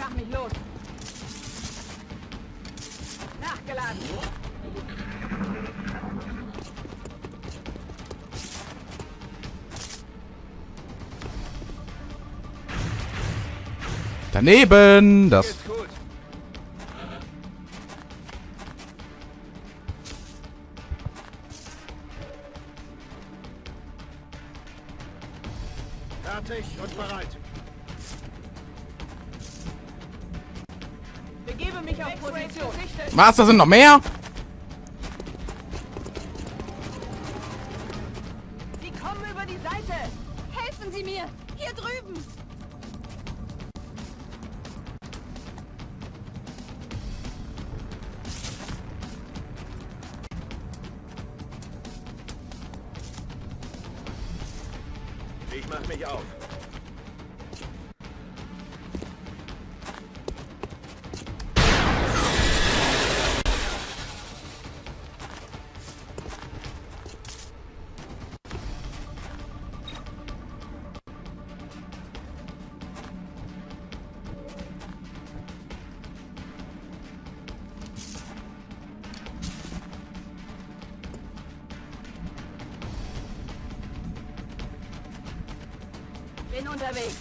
mach mich los. Nachgeladen. Daneben! Das. Ist gut. Fertig und bereit. Begebe mich auf Position. Was? Da sind noch mehr? Sie kommen über die Seite. Helfen Sie mir. Hier drüben. Ich mach mich auf. Bin unterwegs.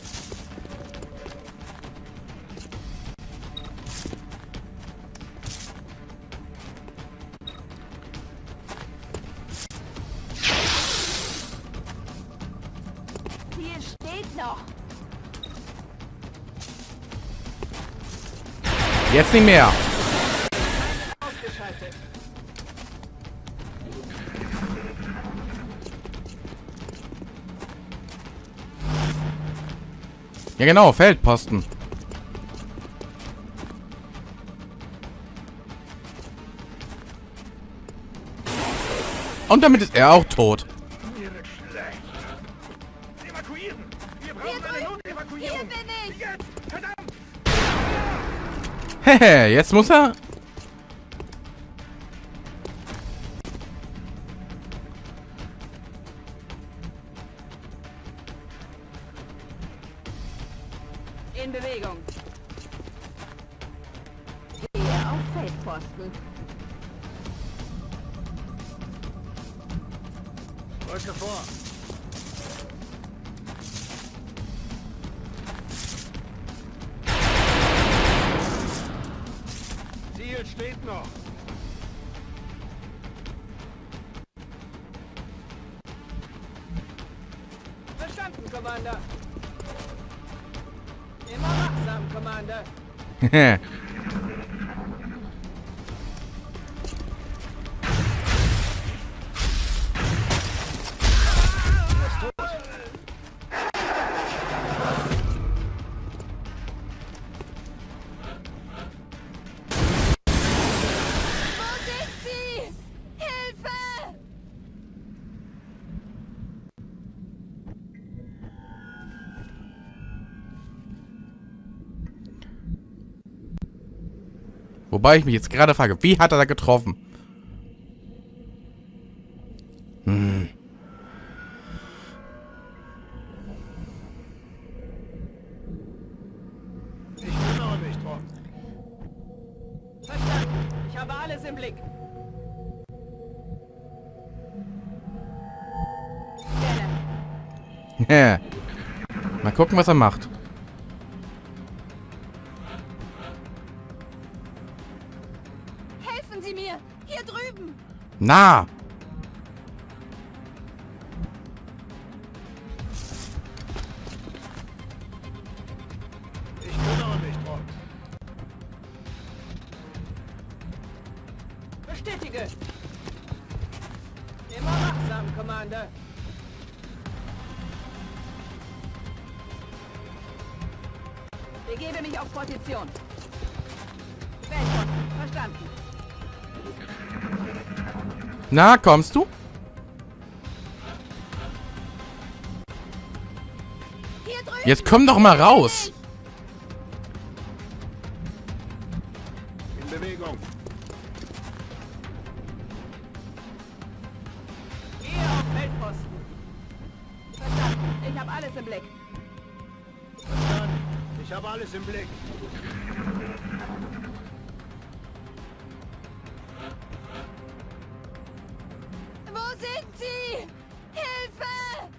Hier steht noch. Jetzt nicht mehr. Ausgeschaltet. Ja genau, Feldposten. Und damit ist er auch tot. Mir wird schlecht. Evakuieren! Wir brauchen Hier eine drüben. Hier Notevakuierung! bin ich. Jetzt! Verdammt! Hehe, jetzt muss er... In Bewegung. Gehe auf Feldposten. Rücke vor! Ziel steht noch! Verstanden, Commander. Immer wachsam, Commander. Hehe. Wo sind Sie? Hilfe! Wobei ich mich jetzt gerade frage, wie hat er da getroffen? Hm. Ich kümmere mich drum. Verstanden. Ich habe alles im Blick. Scanner. Hehe. Mal gucken, was er macht. Helfen Sie mir. Hier drüben. Na! Ich kümmere mich drum. Bestätige. Immer wachsam, Commander. Begebe mich auf Position. Feldposten. Verstanden. Na, kommst du? Hier drüben. Jetzt komm doch mal raus! In Bewegung. Gehe auf Feldposten. Verstanden. Ich habe alles im Blick. Verstanden. Ich Ich habe alles im Blick. Wo sind sie? Hilfe!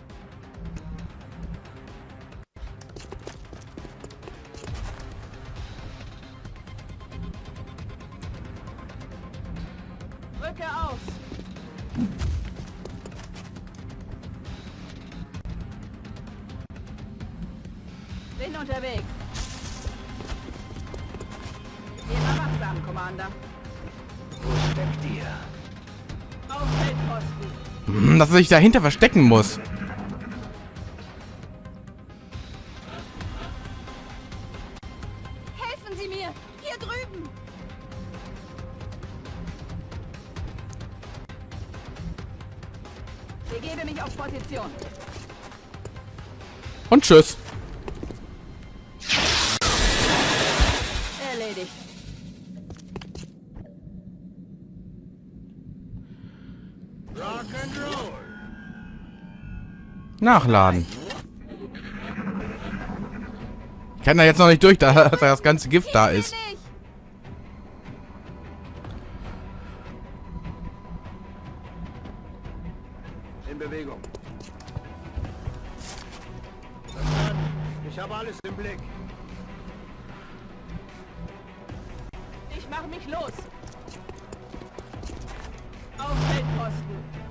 Rücke aus! Bin unterwegs. Immer wachsam, Commander. Wo steckt ihr? Auf Feldposten. Dass er sich dahinter verstecken muss. Helfen Sie mir! Hier drüben! Begebe mich auf Position. Und tschüss. Erledigt. Rock'n'Roll. Nachladen. Ich kann da jetzt noch nicht durch, da das ganze Gift da ist. Nicht. In Bewegung. Verstanden. Ich habe alles im Blick. Ich mache mich los. Auf Feldposten.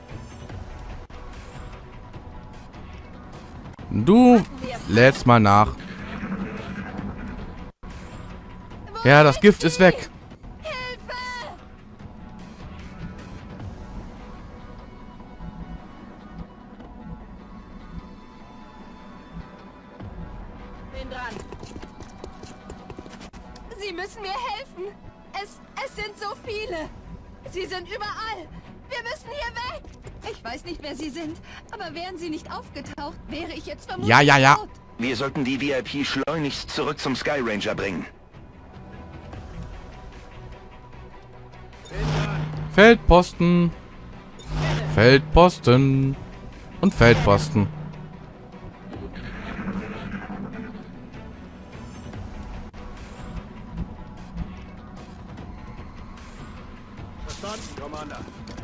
Du lädst mal nach. Ja, das Gift ist weg. Hilfe! Bin dran. Sie müssen mir helfen. Es sind so viele. Sie sind überall. Wir müssen hier weg. Ich weiß nicht, wer Sie sind, aber wären Sie nicht aufgetaucht, wäre ich jetzt vermutlich Ja. tot. Wir sollten die VIP schleunigst zurück zum Sky Ranger bringen. Feldposten. Feldposten. Und Feldposten. Verstanden, Commander.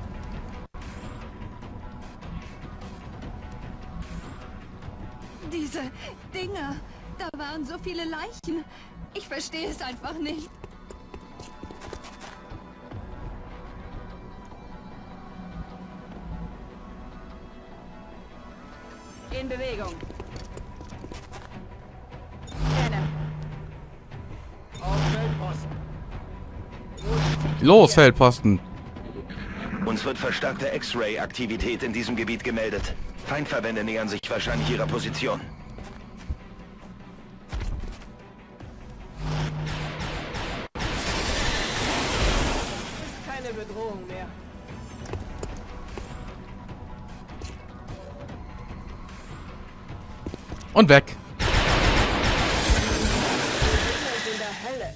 Diese Dinger, da waren so viele Leichen. Ich verstehe es einfach nicht. In Bewegung. Scanne. Auf Feldposten. Los, Feldposten. Uns wird verstärkte X-Ray-Aktivität in diesem Gebiet gemeldet. Feindverbände nähern sich wahrscheinlich ihrer Position. Keine Bedrohung mehr. Und weg. In der Hölle.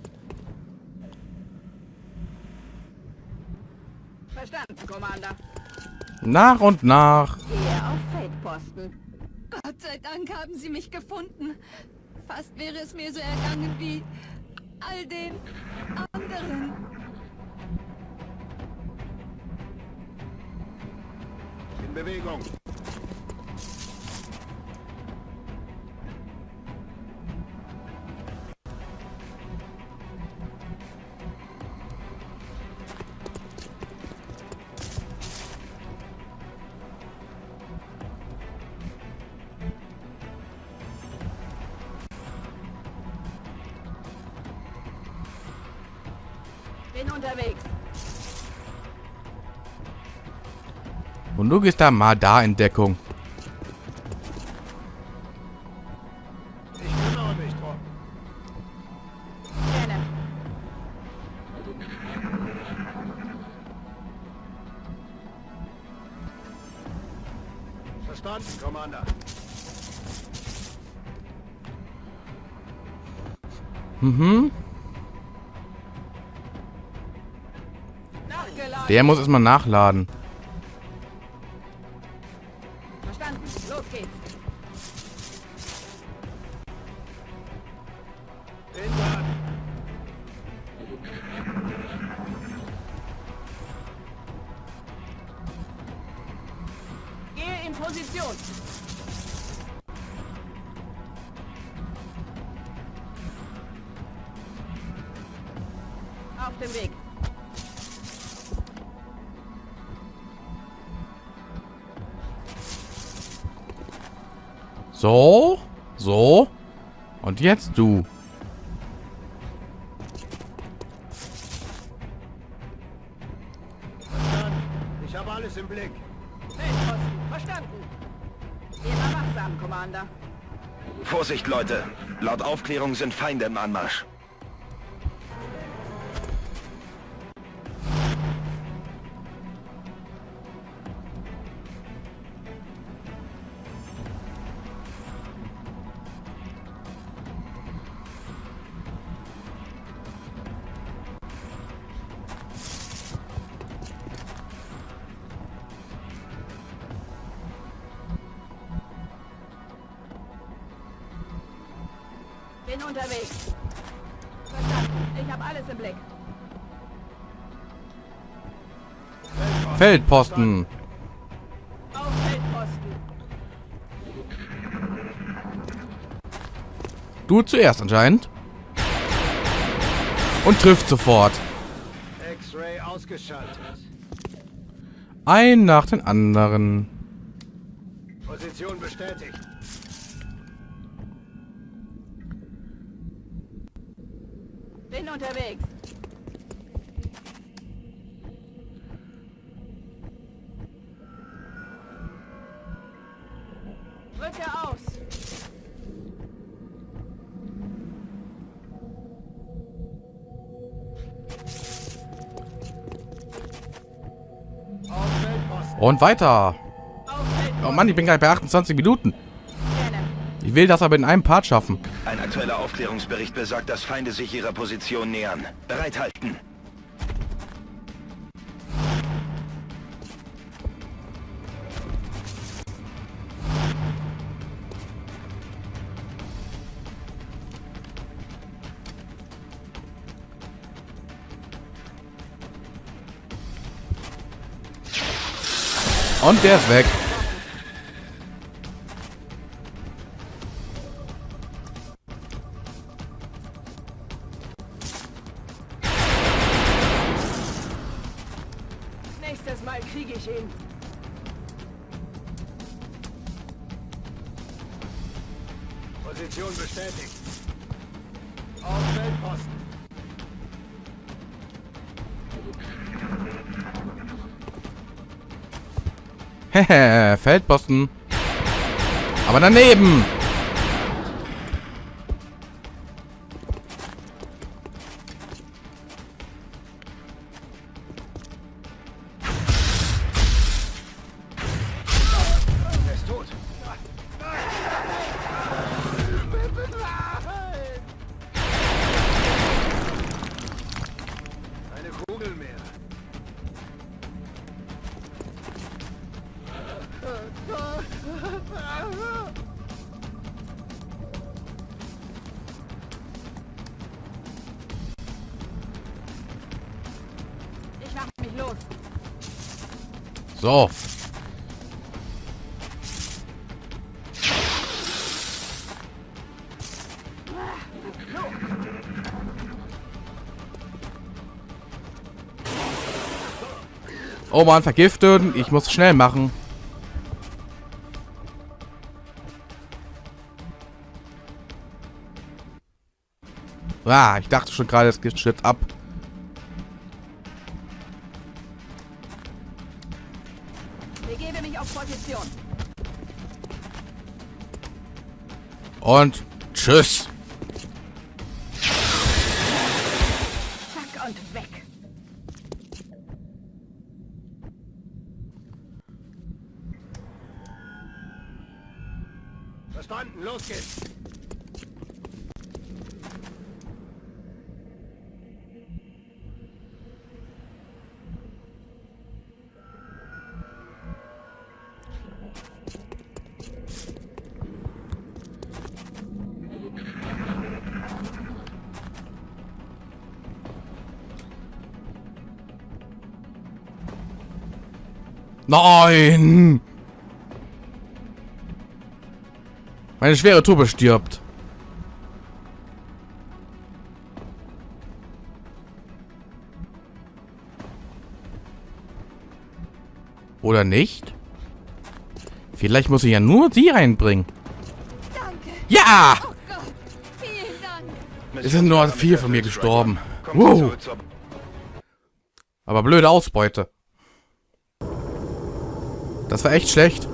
Verstanden, Commander. Nach und nach. Hier auf Feldposten. Gott sei Dank haben Sie mich gefunden. Fast wäre es mir so ergangen wie all den anderen. In Bewegung. Bin unterwegs. Und du gehst da mal da in Deckung. Ich kümmere mich drum. Scanne. Verstanden, Commander. Mhm. Nachgeladen. Der muss erstmal nachladen. Verstanden. Los geht's. Position. Auf dem Weg. So. So. Und jetzt du. Ich habe alles im Blick. Feldposten. Verstanden. Immer wachsam, Commander. Vorsicht, Leute. Laut Aufklärung sind Feinde im Anmarsch. Bin unterwegs. Verstanden. Ich habe alles im Blick. Feldposten. Auf Feldposten. Du zuerst anscheinend. Und trifft sofort. X-Ray ausgeschaltet. Ein nach den anderen. Position bestätigt. Bin unterwegs. Rücke aus. Auf Feldposten. Und weiter. Auf Feldposten. Oh Mann, ich bin gleich bei 28 Minuten. Scannen. Ich will das aber in einem Part schaffen. Ein aktueller Aufklärungsbericht besagt, dass Feinde sich ihrer Position nähern. Bereithalten. Und der ist weg. Nächstes Mal kriege ich ihn. Position bestätigt. Auf Feldposten. Hehe, Feldposten. Aber daneben. Er ist tot. Eine Kugel mehr. Ich mach mich los. So. Oh Mann, vergiften. Ich muss schnell machen. Ah, ich dachte schon gerade, es stürzt ab. Begebe mich auf Position. Und tschüss. Zack und weg. Verstanden, los geht's. Nein! Meine schwere Truppe stirbt. Oder nicht? Vielleicht muss ich ja nur sie reinbringen. Danke. Ja! Oh Gott. Vielen Dank. Es sind nur 4 von mir gestorben. Kommen Sie Wow. zurück zur... Aber blöde Ausbeute. Das war echt schlecht.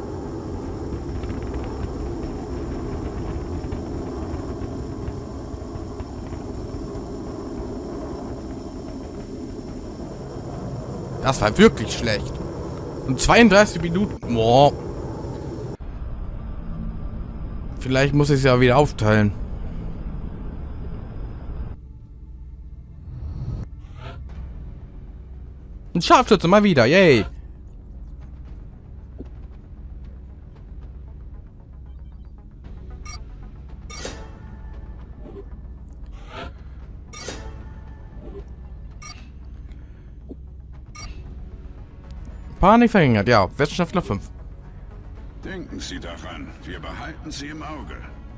Das war wirklich schlecht. Und 32 Minuten. Boah. Vielleicht muss ich es ja wieder aufteilen. Ein Scharfschütze mal wieder. Yay. Panik verhindert, ja. Wissenschaftler 5. Denken Sie daran, wir behalten Sie im Auge.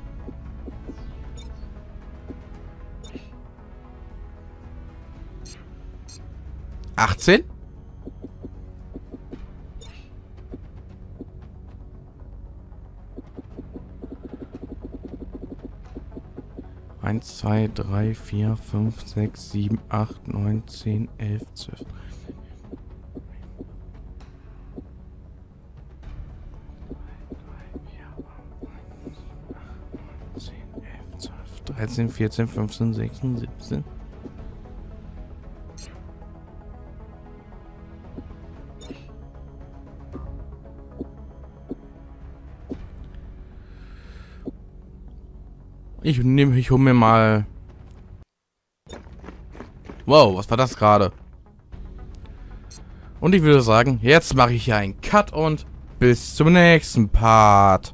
$18? Eins, 2, 3, 4, 5, 6, 7, 8, 9, 10, 11, 12. 13, 14, 15, 16, 17. Ich hole mir mal... Wow, was war das gerade? Und ich würde sagen, jetzt mache ich hier einen Cut und bis zum nächsten Part.